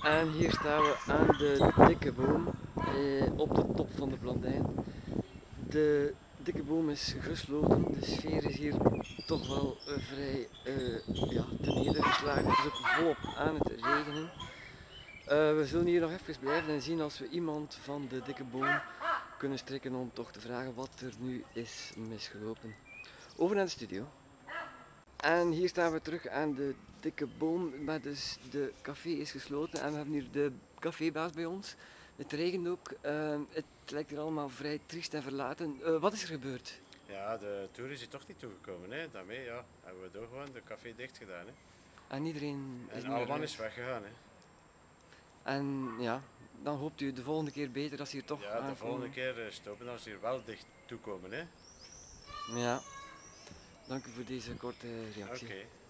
En hier staan we aan de dikke boom op de top van de Blandijn. De dikke boom is gesloten, de sfeer is hier toch wel vrij ja, te nedergeslagen. Het is ook volop aan het regenen. We zullen hier nog even blijven en zien als we iemand van de dikke boom kunnen strikken om toch te vragen wat er nu is misgelopen. Over naar de studio. En hier staan we terug aan de dikke boom, maar dus de café is gesloten en we hebben hier de cafébaas bij ons. Het regent ook, het lijkt hier allemaal vrij triest en verlaten. Wat is er gebeurd? Ja, de tour is hier toch niet toegekomen. Hè? Daarmee ja, hebben we door gewoon de café dicht gedaan. Hè? En iedereen is En nu naar Alban is huis. weggegaan. Hè? En ja, dan hoopt u de volgende keer beter als ze hier toch Ja, de volgende aankomen. keer stoppen als ze hier wel dicht toekomen. Hè? Ja, dank u voor deze korte reactie. Oké.